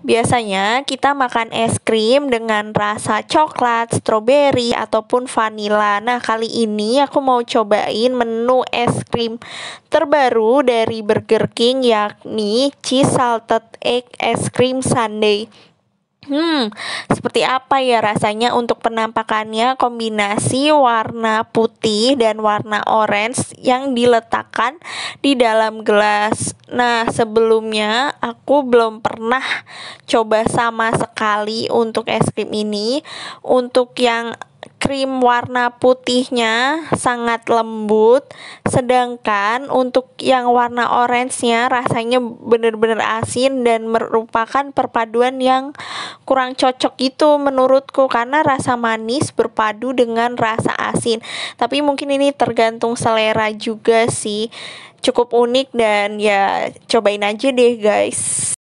Biasanya kita makan es krim dengan rasa coklat, stroberi, ataupun vanila. Nah, kali ini aku mau cobain menu es krim terbaru dari Burger King, yakni Cheese Salted Egg Es Krim Sundae. Seperti apa ya rasanya? Untuk penampakannya, kombinasi warna putih dan warna orange yang diletakkan di dalam gelas. Nah, sebelumnya aku belum pernah coba sama sekali untuk es krim ini. Untuk yang krim warna putihnya sangat lembut, sedangkan untuk yang warna orange-nya rasanya benar-benar asin dan merupakan perpaduan yang kurang cocok gitu menurutku, karena rasa manis berpadu dengan rasa asin. Tapi mungkin ini tergantung selera juga sih. Cukup unik dan ya cobain aja deh guys.